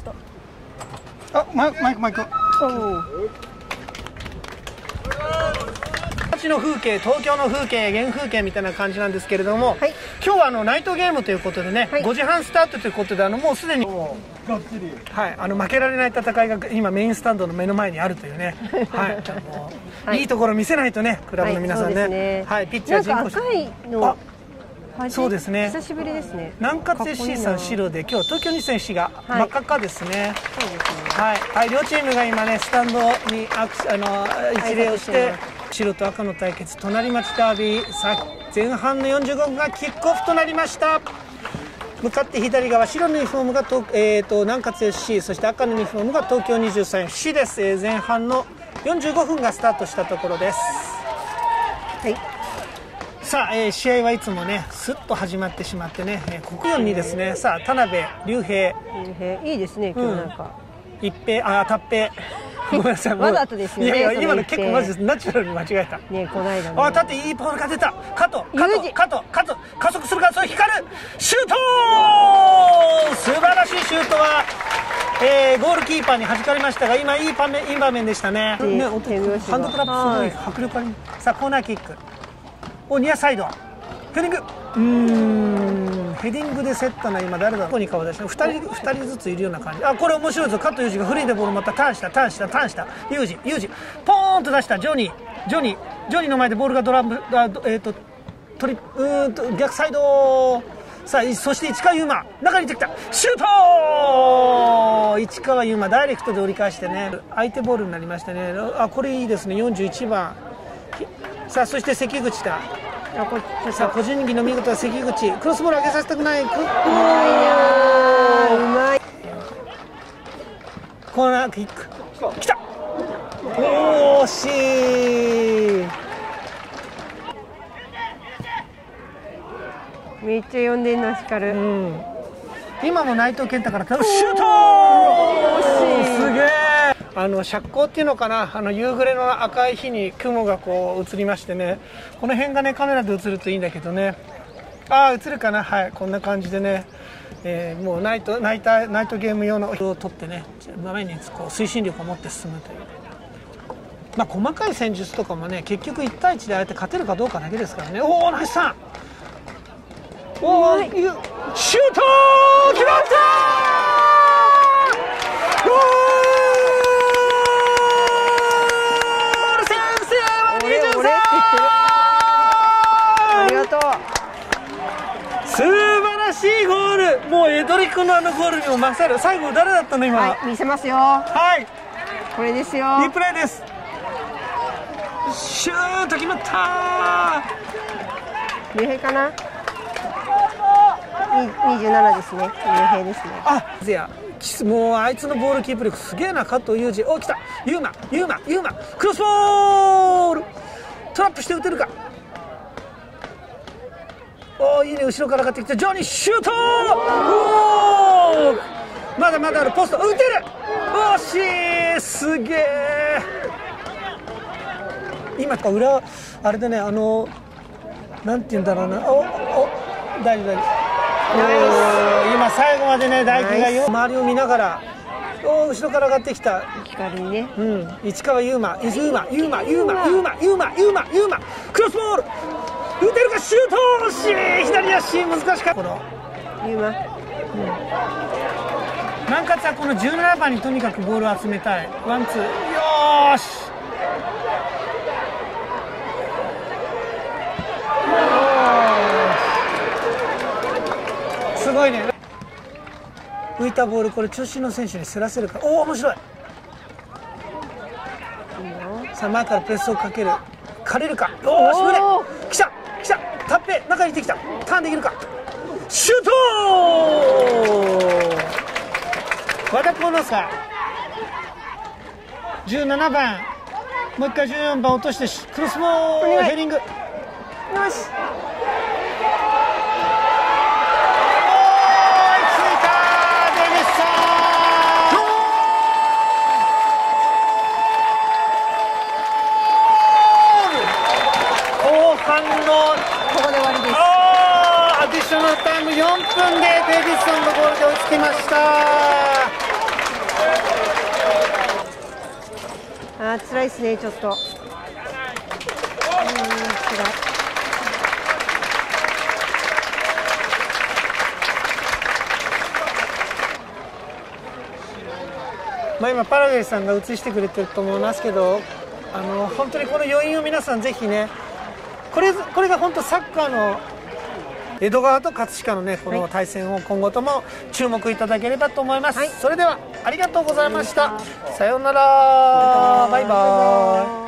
あ、マイク。の風景、東京の風景、原風景みたいな感じなんですけれども、はい、今日はナイトゲームということでね、はい、5時半スタートということで、もうすでに、はい、負けられない戦いが今メインスタンドの目の前にあるというね、はい、いいところ見せないとね、クラブの皆さんね、はい、ピッチャー人工そうですね。 久しぶりですね。 南葛 FC さん白で、今日東京2004が真っ赤っかですね。はい、両チームが今ねスタンドに一礼をして。白と赤の対決、隣町ダービー、前半の45分がキックオフとなりました。向かって左側、白のユニフォームが南葛 FC、そして赤のユニフォームが東京23 FC です。前半の45分がスタートしたところです。はい、さあ、試合はいつもねすっと始まってしまってね、国4にですね、さあ田辺竜平いいですね、今日なんか、 一平タッペごめんなさい、 わざとですよね。 いや今の結構マジナチュラルに間違えた。 ね、こないだね。 縦いいボールが出た。加藤加速するか、それ光るシュートー。素晴らしいシュートは、ゴールキーパーに弾かれましたが、今いい場面でしたね。ハンドクラップすごい迫力あり。さあコーナーキック。ニアサイド。ヘディング。ヘディングで競ったのは今誰だ。ここに顔出して2人ずついるような感じ。これ面白いぞ。加藤裕二がフリーでボールまたターンした裕二ポーンと出した。ジョニーの前でボールが逆サイド。さあそして市川優馬中に出てきたシュート。市川優馬ダイレクトで折り返してね、相手ボールになりましたね。これいいですね。41番。さあそして関口だ。さあ個人技の見事な関口、クロスボール上げさせたくない。うまい。コーナーキックきた。惜しい。 めっちゃ呼んでんの光る。 今も内藤健太からシュート。すげえ。遮光っていうのかな、夕暮れの赤い日に雲がこう映りましてね、この辺がねカメラで映るといいんだけどね、映るかな。はい、こんな感じでね、もうナイトゲーム用のを取ってね、場面にこう推進力を持って進むという、細かい戦術とかもね結局1対1で相手勝てるかどうかだけですからね。ナイスさん、シュート決まったー。素晴らしいゴール。もうエドリ君のゴールにも勝る。最後誰だったの今。 はい、見せますよ。 はい、 これですよ。 リプレイです。シュート決まったー。 竜平かな。27ですね。竜平ですね。 もうあいつのボールキープ力すげえな。加藤裕二。来た。ユーマクロスボール。トラップして打てるか。いいね。後ろから上がってきてジョニーシュート。まだある。ポスト打てる。惜しい。すげえ。今裏あれでね、なんて言うんだろうな。大丈夫。今最後までね大輝が周りを見ながら、後ろから上がってきた光にね、 市川優馬クロスボール打てるか。シュート惜しい。左足難しかった。この優馬、 南葛はこの17番にとにかくボールを集めたい。ワンツー。よーし。すごいね。浮いたボール、これ中心の選手に競らせるか。面白い。さあ前からプレスをかける。借りるか。しぶれ。来た。タッペ中に行ってきた。ターンできるか。シュート和田幸之介。17番もう一回14番落としてクロスボールヘディング。よし。 ここで終わりです。 アディショナルタイム4分でデイビッドソンのゴールで追いつきました。 やー辛いですねちょっと。辛い。 今パラゲルさんが映してくれてると思いますけど、本当にこの余韻を皆さんぜひね、これが本当サッカーの江戸川と葛飾のねこの対戦を今後とも注目いただければと思います。それではありがとうございました。さようなら。バイバイ。